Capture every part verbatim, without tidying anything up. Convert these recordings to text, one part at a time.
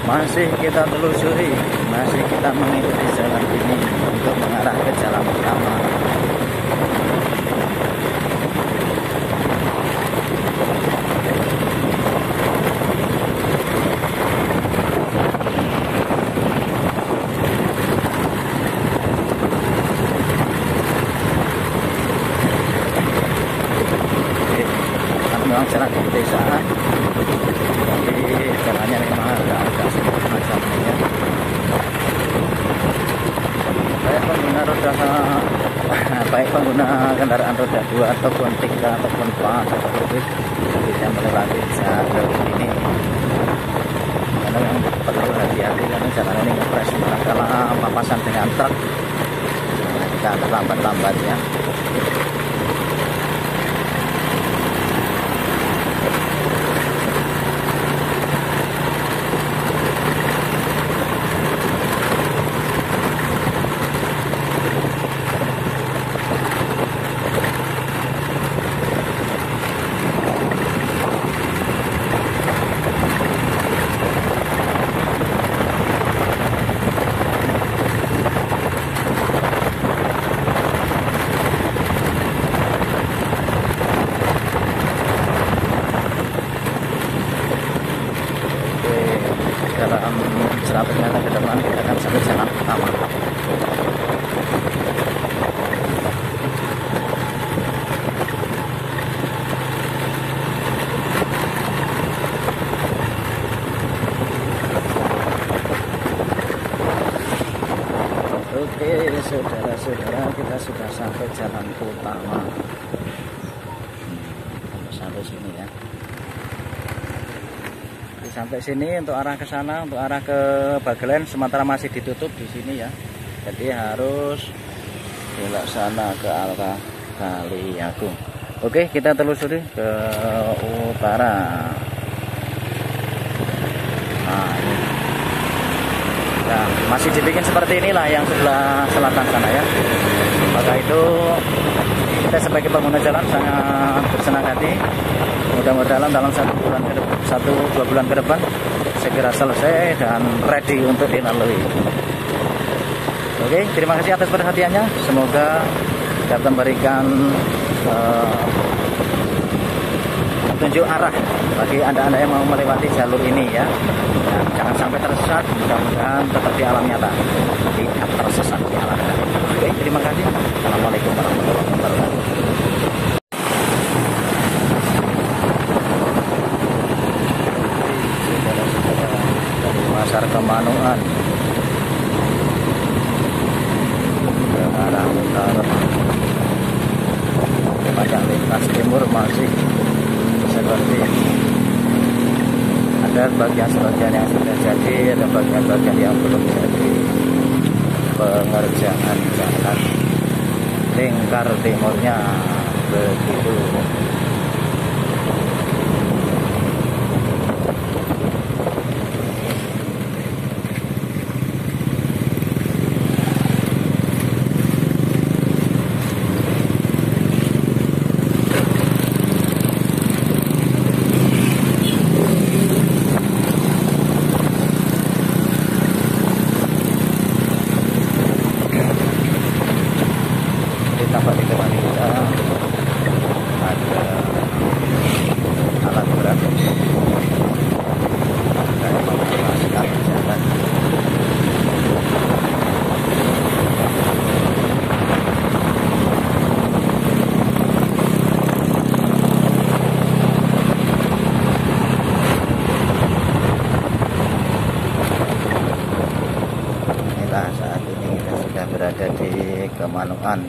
Masih kita telusuri, masih kita mengikuti jalan ini untuk mengarah ke jalan utama. Memang jalan di pedesaan, jadi jalannya memang agak-agak sedikit macamnya. Baik pengguna roda, baik pengguna kendaraan roda dua ataupun tiga ataupun empat ataupun lebih bisa melewati jalur ini. Karena yang perlu hati-hati karena jalan ini ngepres manakala papasan dengan truk, kita terlambat-lambat ya. Dalam seratus meter ke depan kita akan sampai jalan utama. Oke saudara-saudara, kita sudah sampai jalan utama. Hmm, sampai sini ya. Sampai sini untuk arah ke sana, untuk arah ke Bagelen sementara masih ditutup di sini ya. Jadi harus belok sana ke arah Kaliagung. Oke, kita telusuri ke utara. Nah, ini. Nah, masih dibikin seperti inilah yang sebelah selatan sana ya. Maka itu kita sebagai pengguna jalan sangat bersenang hati. Mudah-mudahan dalam satu bulan ke depan, satu dua bulan ke depan segera selesai dan ready untuk dilalui. Oke, terima kasih atas perhatiannya. Semoga dapat memberikan uh, petunjuk arah bagi anda-anda yang mau melewati jalur ini ya. Dan jangan sampai tersesat. Mudah-mudahan tetap di alam nyata, tidak tersesat di alam nyata. Oke, terima kasih. Assalamualaikum warahmatullahi wabarakatuh. Pasar Kemanuan ke arah utara, banyak lintas timur masih seperti ini. Ada bagian-bagian yang sudah jadi, ada bagian-bagian yang belum jadi. Pengerjaan jalan lingkar timurnya begitu. Tampak di depan kita ada alat berat dan menjelaskan jalan. Inilah saat ini kita sudah berada di Kemanuan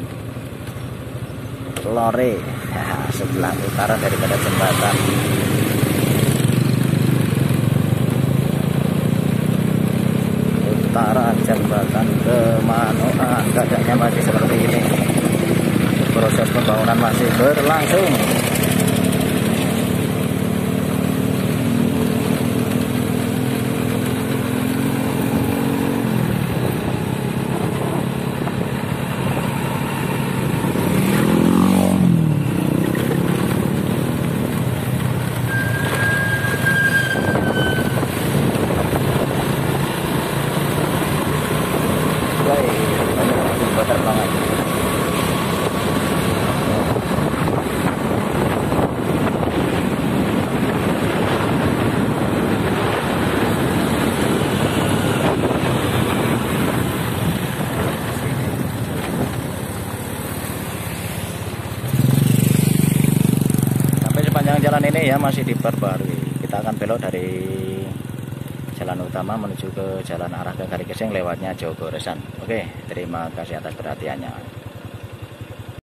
Lore, nah, sebelah utara daripada jembatan. Utara jembatan Kemanuan, keadaannya masih seperti ini. Proses pembangunan masih berlangsung. ya masih diperbarui. Kita akan belok dari jalan utama menuju ke jalan arah ke Kaligeseng lewatnya Jogoresan. Oke, terima kasih atas perhatiannya.